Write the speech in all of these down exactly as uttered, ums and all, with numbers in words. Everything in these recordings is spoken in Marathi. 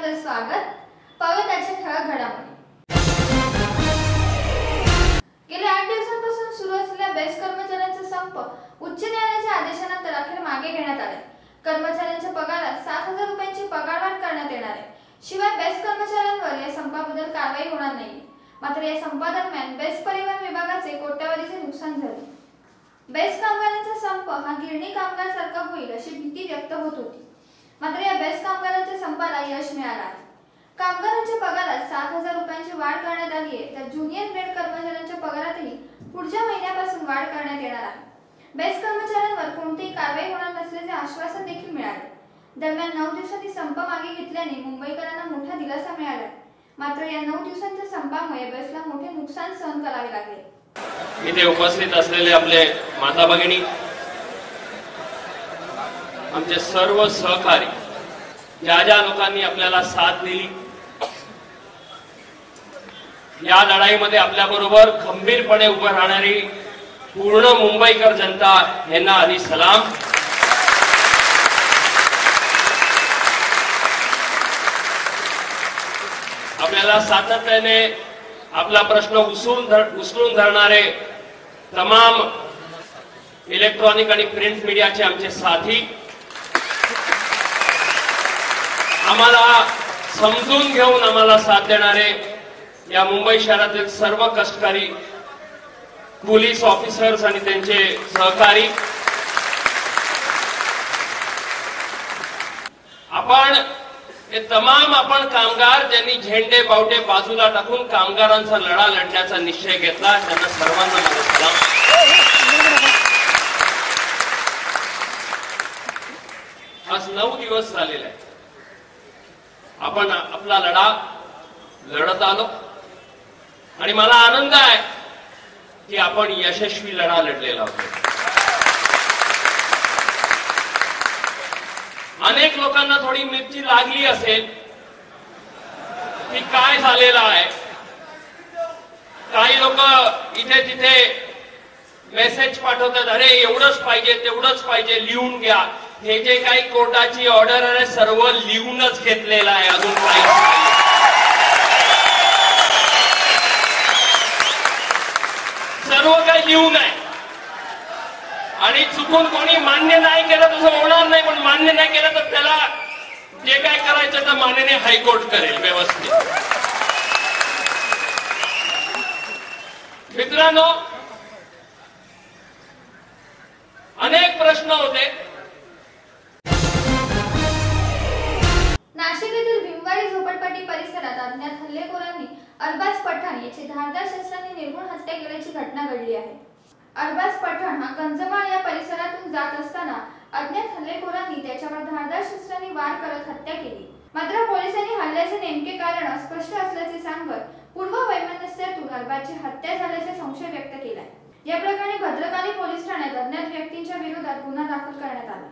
आपलं स्वागत. पाहूया त्याच्या ठळक घडामोडी. गेल्या आठ दिवसांपासून सुरू असलेल्या बेस्ट कर्मचाऱ्यांचा संप उच्च न्यायालयाच्या आदेशानंतर अखेर मागे घेण्यात आलाय. कर्मचाऱ्यांच्या पगारात सात हजार रुपयांची पगारवाढ करण्यात येणार आहे. शिवाय बेस्ट कर्मचाऱ्यांवर या संपाबद्दल कारवाई होणार नाही. मात्र या संपादरम्यान बेस्ट परिवहन विभागाचे कोट्यवधीचे नुकसान झाले. बेस्ट कामगारांचा संप हा गिरणी कामगार सारखा होईल अशी भीती व्यक्त होत होती. मात्र या बेस्ट कामगारांच्या संपाला यश मिळालं आहे. कामगारांच्या पगारात सात हजार रुपयांची वाढ करण्यात आली आहे. तर ज्युनियर ग्रेड कर्मचाऱ्यांच्या पगारातही पुढच्या महिन्यापासून वाढ करण्यात येणार आहे. बेस्ट कर्मचाऱ्यांवर कोणतीही कारवाई होणार नसल्याचे आश्वासन देखील मिळाले. दरम्यान नऊ दिवसांनी संप मागे घेतल्याने मुंबईकरांना मोठा दिलासा मिळाला. मात्र या नऊ दिवसांच्या संपामुळे बेस्टला मोठे नुकसान सहन करावे लागले. इथे उपस्थित असलेले आपले माता भगिनी, आमचे सर्व सहकारी, ज्या ज्या लोकांनी आपल्याला साथ दिली, या लढाईमध्ये आपल्या बरोबर खंबीरपणे उभं राहणारी पूर्ण मुंबईकर जनता यांना आधी सलाम. आपल्याला सातत्याने आपला प्रश्न उचलून उचलून धरणारे तमाम इलेक्ट्रॉनिक आणि प्रिंट मीडियाचे आमचे साथी, आम्हाला समजून घेऊन आम्हाला साथ देणारे या मुंबई शहरातील सर्व कष्टकरी पोलीस ऑफिसर्स आणि त्यांचे सहकारी, आपण हे तमाम आपण कामगार ज्यांनी झेंडे बावटे बाजूला टाकून कामगारांचा लढा लढण्याचा निश्चय घेतला, त्यांना सर्वांना माझा सलाम. आज नऊ दिवस झालेले आहेत. आपण आपला लढा लढत आलो आणि मला आनंद आहे की आपण यशस्वी लढा लढलेला आहोत. अनेक लोकांना थोडी मिरची लागली असेल की काय झालेलं आहे. काही लोक इथे तिथे मेसेज पाठवतात, अरे एवढंच पाहिजे तेवढंच पाहिजे, लिहून घ्या. हे जे काही कोर्टाची ऑर्डर आहे सर्व लिहूनच घेतलेलं आहे, अजून काही सर्व काही लिहून आहे. आणि चुकून कोणी मान्य नाही केलं तसं होणार नाही, पण मान्य नाही केलं तर त्याला जे काय करायचं तर मान्यने हायकोर्ट करेल व्यवस्थित. मित्रांनो, अनेक प्रश्न होते. नाशिक येथील भीमवाडी झोपडपट्टी परिसरात अज्ञात हल्लेखोरांनी अरबाज पठाण याची धारदार शस्त्रांनी निर्घुण हत्या केल्याची घटना घडली आहे. अरबाज पठाण हा गंजमाळ या परिसरातून जात असताना अज्ञात हल्लेखोरांनी त्याच्यावर धारदार शस्त्रांनी वार करत हत्या केली. मात्र पोलिसांनी हल्ल्याचे नेमके कारण अस्पष्ट असल्याचे सांगत पूर्व वैमनस्यातून अरबाजची हत्या झाल्याचा संशय व्यक्त केलाय. या प्रकरणी भद्रकाली पोलीस ठाण्यात अज्ञात व्यक्तींच्या विरोधात गुन्हा दाखल करण्यात आला.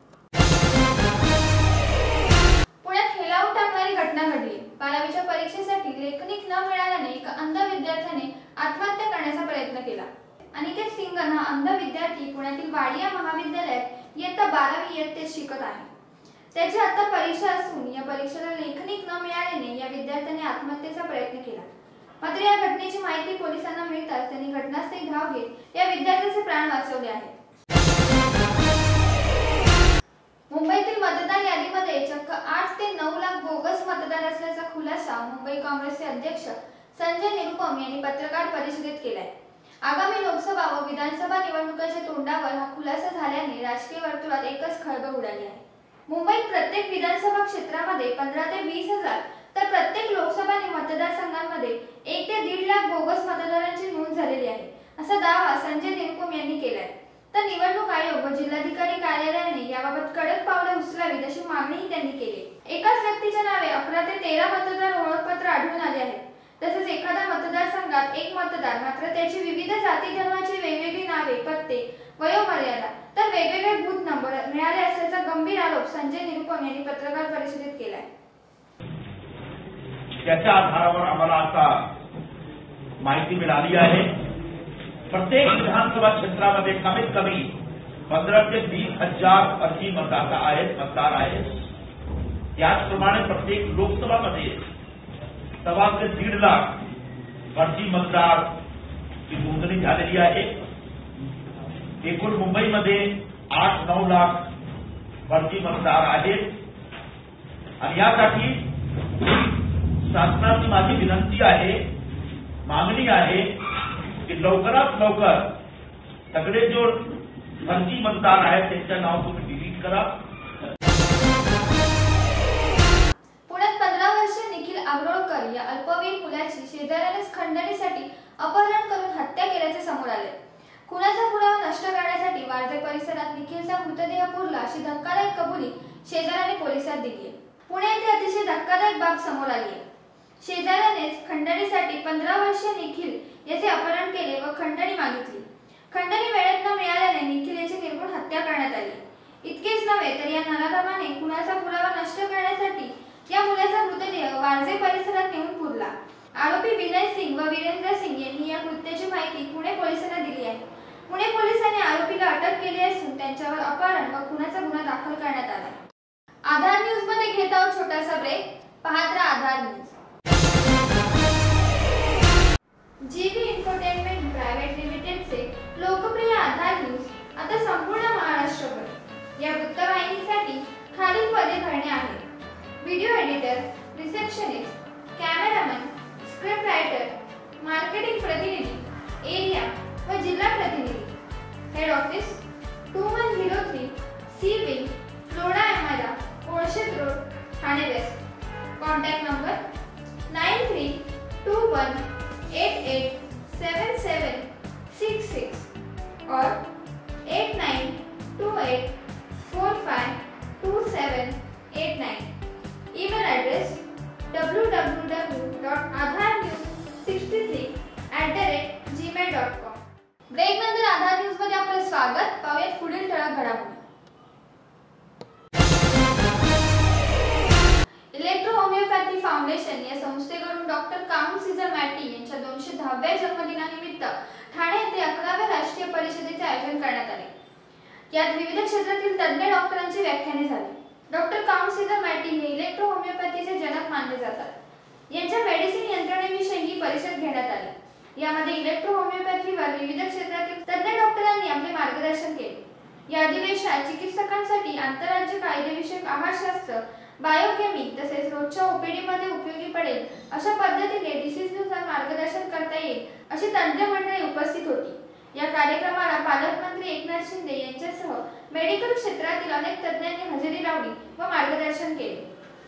पुण्यात हेलावून टाकणारी घटना घडली. बारावीच्या परीक्षेसाठी लेखनिक न मिळाल्याने एका अंध विद्यार्थ्याने आत्महत्या करण्याचा प्रयत्न केला. अनिकेत सिंगन हा अंध विद्यार्थी पुण्यातील वाडिया महाविद्यालयात इयत्ता बारावी इयत्तेत शिकत आहे. त्याची आता परीक्षा असून या परीक्षेला लेखनिक न मिळाल्याने या विद्यार्थ्याने आत्महत्येचा प्रयत्न केला. मात्र या घटनेची माहिती पोलिसांना मिळताच त्यांनी घटनास्थळी धाव घेत या विद्यार्थ्याचे प्राण वाचवले आहेत. मुंबईतील मतदार यादीमध्ये चक्क आठ ते नऊ लाख बोगस मतदार असल्याचा खुलासा मुंबई काँग्रेसचे अध्यक्ष संजय निरुपम यांनी पत्रकार परिषदेत केलाय. आगामी लोकसभा व विधानसभा निवडणुकांच्या तोंडावर हा खुलासा झाल्याने राजकीय वर्तुळात एकच खळबळ उडाली आहे. मुंबईत प्रत्येक विधानसभा क्षेत्रामध्ये पंधरा ते वीस हजार तर प्रत्येक लोकसभा मतदारसंघांमध्ये एक ते दीड लाख बोगस मतदारांची नोंद झालेली आहे, असा दावा संजय निरुपम यांनी केलाय. तर निवडणूक आयोग व जिल्हाधिकारी कार्यालयाने याबाबत कडक पावले उचलावीत अशी मागणीही त्यांनी केली. एकाच व्यक्तीच्या नावे अकरा ते तेरा मतदार ओळखपत्र आढळून आले आहेत. तसेच एखाद्या मतदारसंघात एक मतदार मात्र त्याची विविध जाती धर्माची वेगवेगळी नावे, पत्ते, वयोमर्यादा तर वेगवेगळे बूथ नंबर मिळाले असल्याचा गंभीर आरोप संजय निरुपम यांनी पत्रकार परिषदेत केलाय. त्याच्या आधारावर आम्हाला आता माहिती मिळाली आहे. प्रत्येक विधानसभा क्षेत्रामध्ये कमीत कमी पंधरा ते वीस हजार अर्जी मतदाता आहेत मतदार आहेत. त्याचप्रमाणे प्रत्येक लोकसभामध्ये सव्वा ते दीड लाख फर्जी मतदार ची नोंदणी झालेली आहे. एकूण मुंबईमध्ये आठ नऊ लाख फर्जी मतदार आहेत आणि यासाठी शासनाची माझी विनंती आहे, मागणी आहे की लवकरात लवकर सगळे जो फर्जी मतदार आहेत त्यांचं नाव तुम्ही डिलीट करा. पुण्यात पंधरा वर्षीय निखिल आग्रोळकर या अल्पवयीन मुलाची शेजाऱ्यानेच खंडणीसाठी अपहरण करून हत्या केल्याचे समोर आले. खुनाचा पुरावा नष्ट करण्यासाठी वारजे परिसरात निखिलचा मृतदेह पुरला अशी धक्कादायक कबुली शेजाऱ्याने पोलिसात दिली आहे. पुणे येथे अतिशय धक्कादायक बाब समोर आली आहे. शेजाऱ्यानेच खंडणीसाठी पंधरा वर्षीय निखिल याचे अपहरण केले व खंडणी मागितली. खंडणी वेळेत न मिळाल्याने निखिल याची निर्घृण हत्या करण्यात आली. इतकेच नव्हे तर या नराधमाने खुनाचा पुरावा नष्ट करण्यासाठी या मुलाचा मृतदेह वारजे परिसरात नेऊन पुरला. आरोपी विनय सिंग व वीरेंद्र सिंग यांनी या कृत्याची माहिती पुणे पोलिसांना दिली आहे. पुणे पोलिसांनी आरोपीला अटक केली असून त्यांच्यावर अपहरण व खुनाचा गुन्हा दाखल करण्यात आला. आधार न्यूज मध्ये घेत आहोत छोटासा ब्रेक. पाहत राहा Aadhaar news. GB entertainment private लिमिटेडचे लोकप्रिय आधार न्यूज आता संपूर्ण महाराष्ट्रभर. या वृत्तवाहिनीसाठी खालील पदे भरणे आहेत: video editor, receptionist, cameraman, script writer, marketing प्रतिनिधी, एरिया व जिल्हा प्रतिनिधी. Head office two one zero three C wing, Lodha Amara, Kolshet road, Thane west. Contact number nine three two one eight eight seven seven six six और eight nine two eight four five two seven eight nine. Email address W W W dot Aadhaar news sixty three at the rate Gmail dot com. Break नंतर आधार न्यूज मध्ये आपले स्वागत. पाहूयात पुढील ठळक घडामोडी. इलेक्ट्रो होमिओपॅथी फाउंडेशन या संस्थेकडून डॉक्टर काउंट सीझर मॅटी यांच्या दोनशे दहाव्या जन्मदिनानिमित्त ठाणे येथे अकराव्या राष्ट्रीय परिषदेचे आयोजन करण्यात आले. यात विविध क्षेत्रातील तज्ञ डॉक्टरांची व्याख्याने झाली. डॉक्टर काउंट सीझर मॅटी हे इलेक्ट्रो होमिओपॅथीचे जनक मानले जातात. यांच्या मेडिसिन यंत्रणेविषयी ही परिषद घेण्यात आली. यामध्ये इलेक्ट्रो होमिओपॅथीवर विविध क्षेत्रातील तज्ञ डॉक्टरांनी आपले मार्गदर्शन केले. या अधिवेशनात चिकित्सकांसाठी आंतरराज्य कायदेविषयक आहारशास्त्र, बायोकेमी तसेच रोजच्या ओपीडी मध्ये उपयोगी पडेल अशा पद्धतीने डिसीजनुसार मार्गदर्शन करता येईल अशी तज्ञ मंडळी उपस्थित होती. या कार्यक्रमाला पालकमंत्री एकनाथ शिंदे यांच्यासह मेडिकल क्षेत्रातील अनेक तज्ञांनी हजेरी लावली व मार्गदर्शन केले.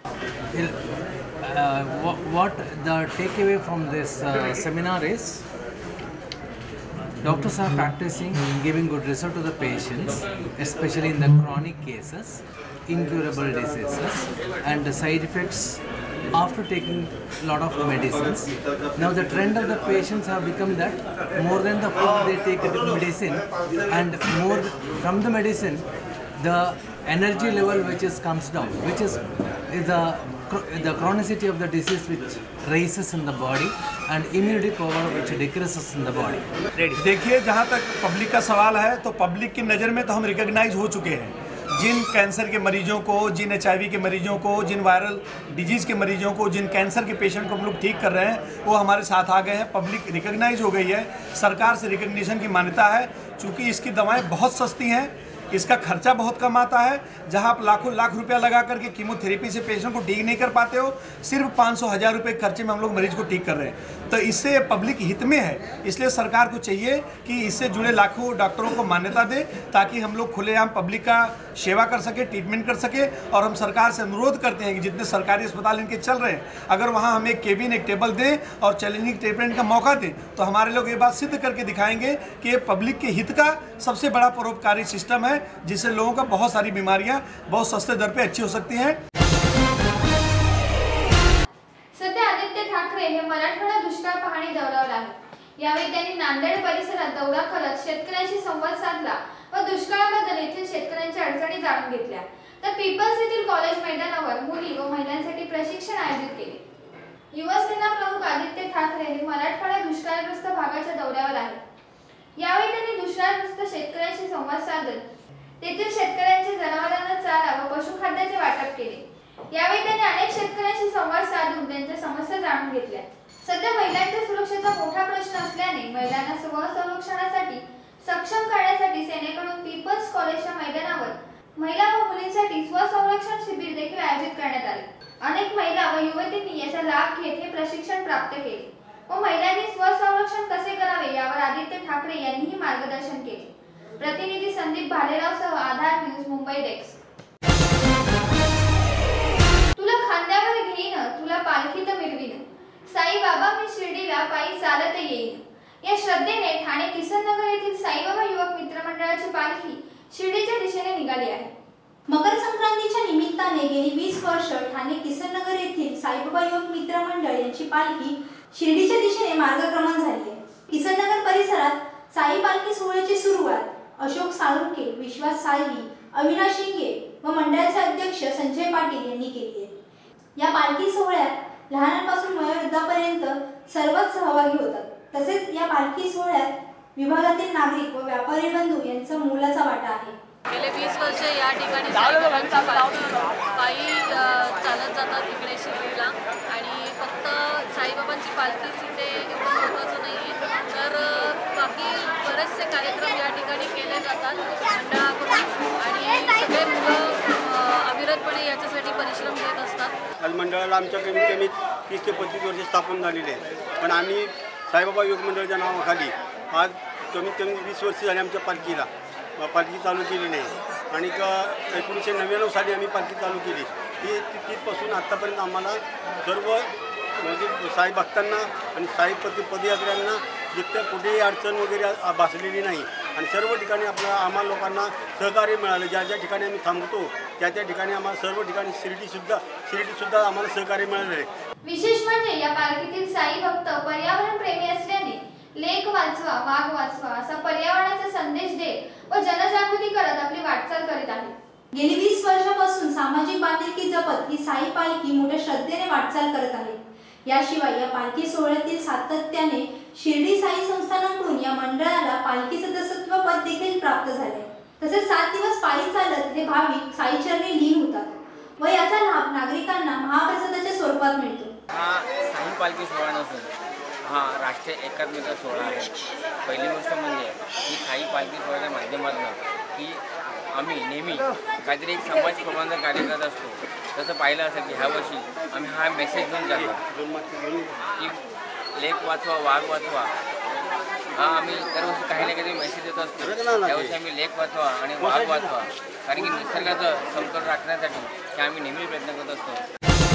Uh, what the takeaway from this uh, seminar is, doctors are practicing giving good result to the patients, especially in the chronic cases, incurable diseases, and the side effects after taking a lot of medicines. Now the trend of the patients have become that more than the food they take the medicine, and more from the medicine the energy level which is comes down, which is, is the the chronicity of the disease which raises in the body and immunity power which decreases in the body. देखिए, जहाँ तक पब्लिक का सवाल है तो पब्लिक की नज़र में तो हम रिकॉग्नाइज हो चुके हैं. जिन कैंसर के मरीजों को, जिन एच आई वी के मरीजों को, जिन वायरल डिजीज़ के मरीजों को, जिन कैंसर के पेशेंट को हम लोग ठीक कर रहे हैं वो हमारे साथ आ गए हैं. पब्लिक रिकॉग्नाइज हो गई है, सरकार से रिकॉग्निशन की मान्यता है. चूँकि इसकी दवाएँ बहुत सस्ती हैं, इसका खर्चा बहुत कम आता है. जहां आप लाखों लाख रुपया लगा करके कीमोथेरेपी से पेशेंट को ठीक नहीं कर पाते हो, सिर्फ पाँच सौ हज़ार रुपये खर्चे में हम लोग मरीज को ठीक कर रहे हैं. तो इससे पब्लिक हित में है. इसलिए सरकार को चाहिए कि इससे जुड़े लाखों डॉक्टरों को मान्यता दे ताकि हम लोग खुलेआम पब्लिक का सेवा कर सके, ट्रीटमेंट कर सके. और हम सरकार से अनुरोध करते हैं कि जितने सरकारी अस्पताल इनके चल रहे हैं, अगर वहाँ हमें एक केबिन, एक टेबल दें और चैलेंजिंग ट्रीटमेंट का मौका दें तो हमारे लोग ये बात सिद्ध करके दिखाएंगे कि ये पब्लिक के हित का सबसे बड़ा परोपकारी सिस्टम है, जिससे लोगों का बहुत सारी बीमारियां बहुत सस्ते दर पे अच्छी हो सकती हैं. सध्या आदित्य ठाकरे हे मराठवाडा दुष्काळ पाहणी दौऱ्यावर आहेत. यावेळी त्यांनी नांदेड परिसरात दौरा करत शेतकऱ्यांशी संवाद साधला व दुष्काळाबद्दल येथील शेतकऱ्यांच्या अडचणी जाणून घेतल्या. तर पीपल्स येथील कॉलेज मैदानावर मुली व महिलांसाठी प्रशिक्षण आयोजित केले. युवासेना प्रमुख आदित्य ठाकरे हे मराठवाडा दुष्काळग्रस्त भागाच्या दौऱ्यावर आहेत. यावेळी त्यांनी दुष्काळग्रस्त शेतकऱ्यांशी संवाद साधत तेथील शेतकऱ्यांच्या जनावरांना चारा व पशुखाद्याचे वाटप केले. यावेळी त्यांनी अनेक शेतकऱ्यांशी संवाद साधून त्यांच्या समस्या जाणून घेतल्या. सध्या महिलांच्या सुरक्षेचा मोठा प्रश्न असल्याने महिलांना स्वसंरक्षणासाठी सक्षम करण्यासाठी सेनेकडून पीपल्स कॉलेजच्या मैदानावर महिला व मुलींसाठी स्वसंरक्षण शिबिर देखील आयोजित करण्यात आले. अनेक महिला व युवतींनी याचा लाभ घेत हे प्रशिक्षण प्राप्त केले व महिलांनी स्वसंरक्षण कसे करावे यावर आदित्य ठाकरे यांनीही मार्गदर्शन केले. प्रतिनिधी संदीप भालेरावसह आधार न्यूज मुंबई डेस्क. तुला खांद्यावर घेईन, तुला पालखीत मिरवीन, साईबाबा मी शिर्डीला पायी चालत येईन. या श्रद्धेने ठाणे किसननगर येथील साईबाबा युवक मित्र मंडळाची पालखी शिर्डीच्या दिशेने निघाली आहे. मकर संक्रांतीच्या निमित्ताने गेली वीस वर्ष ठाणे किसननगर येथील साईबाबा युवक मित्र मंडळ यांची पालखी शिर्डीच्या दिशेने मार्गक्रमण झाली आहे. किसननगर परिसरात साई पालखी सोहळ्याची सुरुवात अशोक साळुंके, विश्वास साळवी, अविनाश शिंगे व मंडळाचे अध्यक्ष संजय पाटील यांनी केली आहे. या पालखी सोहळ्यात लहानांपासून वयोवृद्धापर्यंत सर्वच सहभागी होतात. तसेच या पालखी सोहळ्यात विभागातील नागरिक व व्यापारी बंधू यांचा मोलाचा वाटा आहे. गेले वीस वर्ष या ठिकाणी साईबाबांची पालखी पायी चालत जातात तिकडे शिर्डीला आणि फक्त साईबाबांची पालखीच इथे एवढं महत्त्वाचं नाही आहे, तर बाकी बरेचसे कार्यक्रम या ठिकाणी केले जातात मंडळाकडून आणि सगळे मुलं अविरतपणे याच्यासाठी परिश्रम घेत असतात. आज मंडळाला आमच्या कमीत कमी तीस ते पंचवीस वर्ष स्थापन झालेले आहे, पण आम्ही साईबाबा युवक मंडळाच्या नावाखाली आज कमीत कमी वीस वर्ष झाली आमच्या पालखीला पालखी चालू केलेली आहे आणि एकोणीसशे नव्याण्णव साली आम्ही पालखी चालू केली. ती तिथपासून आत्तापर्यंत आम्हाला सर्व म्हणजे साई भक्तांना आणि साई पदी पदयात्र्यांना जितक्या कुठेही अडचण वगैरे भासलेली नाही आणि सर्व ठिकाणी आपल्या आम्हाला लोकांना सहकार्य मिळालं. ज्या ज्या ठिकाणी आम्ही थांबतो त्या त्या ठिकाणी आम्हाला सर्व ठिकाणी शिर्डीसुद्धा शिर्डीसुद्धा आम्हाला सहकार्य मिळालं आहे. विशेष म्हणजे या पालखीतील साई भक्त पर्यावरण प्रेमी असल्याने लेक वाचवा वाघ वाचवा असा पर्यावरणाचा संदेश देत व जनजागृती करत आपली वाटचाल करीत आहे. गेली वीस वर्षापासून सामाजिक बांधिलकी जपत ही साई पालखी मोठ्या श्रद्धेने वाटचाल करत आहे. याशिवाय या पालखी सोहळ्यातील सातत्याने शिर्डी साई संस्थानाकडून या मंडळाला पालखी सदस्यत्व पद देखील प्राप्त झाले. तसेच सात दिवस पायी चालत हे भाविक साईचरणी लीन होतात व याचा लाभ नागरिकांना महाप्रसादाच्या स्वरूपात मिळतो. हा साई पालखी सोहळा नसून हा राष्ट्रीय एकात्मता सोहळा आहे. पहिली गोष्ट म्हणजे ही साई पालखी सोहळ्याच्या माध्यमातून की आम्ही नेहमी काहीतरी एक समाज प्रमाणात कार्य करत असतो. तसं पाहिलं असेल की ह्या वर्षी आम्ही हा मेसेज घेऊन जातो की लेक वाचवा वाघ वाचवा. हा आम्ही दरवर्षी काही ना काही मेसेज देत असतो. त्यावर्षी आम्ही लेक वाचवा आणि वाघ वाचवा, कारण की निसर्गाचं समतोल राखण्यासाठी हे आम्ही नेहमी प्रयत्न करत असतो.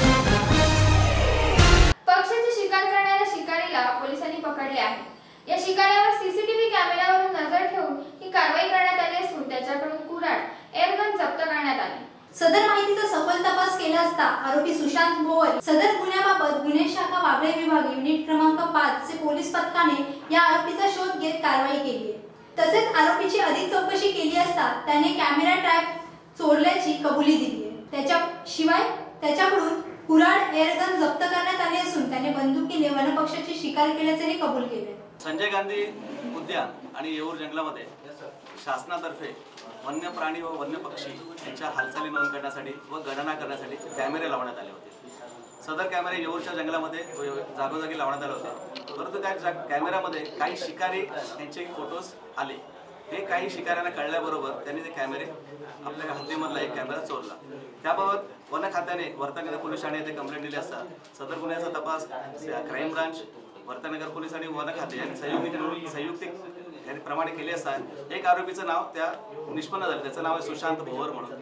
पक्ष्याची शिकार करणाऱ्या शिकारीला पोलिसांनी पकडले आहे. या शिकाऱ्यावर सीसीटीव्ही कॅमेऱ्यावरून नजर ठेवून ही कारवाई करण्यात आली असून त्याच्याकडून कुऱ्हाड एअरगन जप्त करण्यात आली. सदर माहितीचा सखोल तपास केला असता आरोपी सुशांत भोवर सदर गुन्ह्याबाबत गुन्हे शाखा वागळे विभाग युनिट क्रमांक पाच चे पोलीस पथकाने या आरोपीचा शोध घेत कारवाई केली आहे. तसेच आरोपीची अधिक चौकशी केली असता त्याने कॅमेरा ट्रॅप चोरल्याची कबुली दिली आहे. त्याच्याशिवाय त्याच्याकडून कुऱ्हाड एअरगन जप्त करण्यात आले असून त्याने बंदुकीने वनपक्षाची शिकार केल्याचे कबूल केले. संजय गांधी उद्यान आणि येऊर जंगलामध्ये शासनातर्फे वन्य प्राणी व वन्य पक्षी यांच्या हालचाली नोंद करण्यासाठी व गणना करण्यासाठी कॅमेरे लावण्यात आले होते. सदर कॅमेरे येऊरच्या जंगलामध्ये जागोजागी लावण्यात आले होते, परंतु त्या कॅमेऱ्यामध्ये काही शिकारी यांचे फोटोज आले. हे काही शिकाऱ्यांना कळल्याबरोबर त्यांनी ते कॅमेरे आपल्या हद्दीमधला एक कॅमेरा चोरला. त्याबाबत वन खात्याने वर्तनगर पोलीस ठाणे येथे कंप्लेंट दिली असता सदर गुन्ह्याचा तपास क्राईम ब्रांच, वर्तनगर पोलीस आणि वन खाते यांनी संयुक्त संयुक्तिक प्रमाणे केले असता एक आरोपीचं नाव त्या निष्पन्न झालं. त्याचं नाव आहे सुशांत भोवर म्हणून.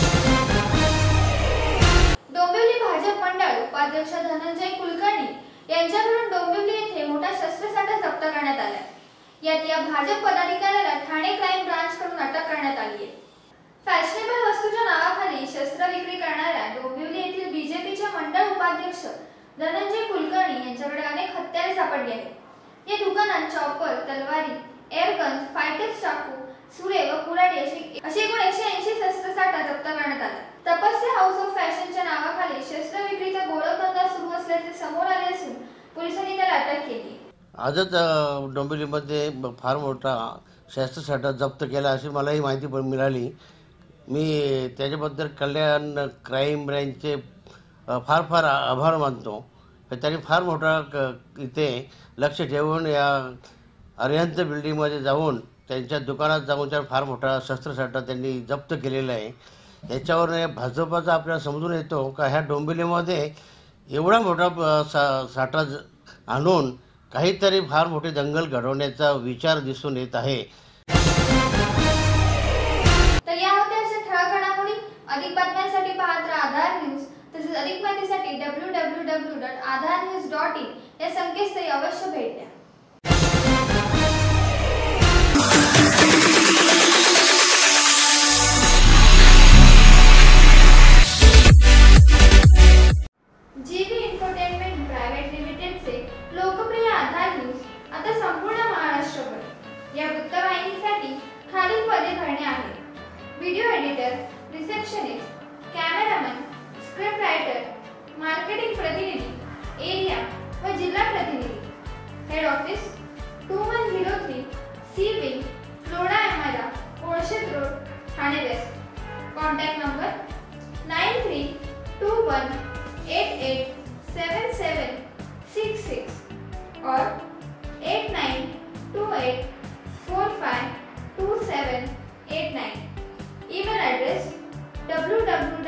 डोंबिवली भाजप मंडळ उपाध्यक्ष धनंजय कुलकर्णी यांच्याकडून डोंबिवली येथे मोठा शस्त्रसाठा जप्त करण्यात आला. यात या भाजप पदाधिकाऱ्याला ठाणे क्राईम ब्रांच कडून अटक करण्यात आली आहे. फॅशनेबल वस्तूच्या नावाखाली शस्त्र विक्री करणाऱ्या डोंबिवली येथील बीजेपीचे मंडळ उपाध्यक्ष धनंजय कुलकर्णी यांच्याकडे अनेक हत्यारे सापडली आहेत. या दुकानात चॉपर, तलवारी, एअरगन, फायटर चाकू, सुरे व कुऱ्हाडी अशी अशी एकूण एकशे ऐंशी शस्त्रसाठा जप्त करण्यात आला. तपस्या हाऊस ऑफ फॅशनच्या नावाखाली शस्त्र विक्रीचा गोळधंदा सुरू असल्याचे समोर आले असून पोलिसांनी त्याला अटक केली. आजच डोंबिवलीमध्ये फार मोठा शस्त्रसाठा जप्त केला अशी मलाही माहिती पण मिळाली. मी त्याच्याबद्दल कल्याण क्राईम ब्रँचचे फार फार आभार मानतो. त्यांनी फार मोठा क इथे लक्ष ठेवून या अरिहंत बिल्डिंगमध्ये जाऊन त्यांच्या दुकानात जाऊन त्या फार मोठा शस्त्रसाठा त्यांनी जप्त केलेला आहे. याच्यावर भाजपाचा आपल्याला समजून येतो का ह्या डोंबिवलीमध्ये एवढा मोठा सा साठा आणून काहीतरी फार मोठी दंगल घडवण्याचा विचार दिसून येत आहे. तर या होत्या अशा ठळक घडामोडी. अधिक बातम्यांसाठी पाहत राहा आधार न्यूज. तसेच अधिक माहितीसाठी W W W dot Aadhaar news dot in या संकेतस्थळी अवश्य भेट द्या. जीबी एंटरटेनमेंट प्रायव्हेट लिमिटेडचे लोकप्रिय आधार न्यूज आता संपूर्ण महाराष्ट्रभर. या वृत्तवाहिनीसाठी खालील पदे भरणे आहेत: video editor, receptionist, cameraman, script writer, marketing प्रतिनिधी, एरिया व जिल्हा प्रतिनिधी. Head office two one zero three C wing, Lodha Amara, Kolshet road, Thane west. Contact number nine three two one eight eight seven seven six six और eight nine two eight four five two seven eight nine. Email address W W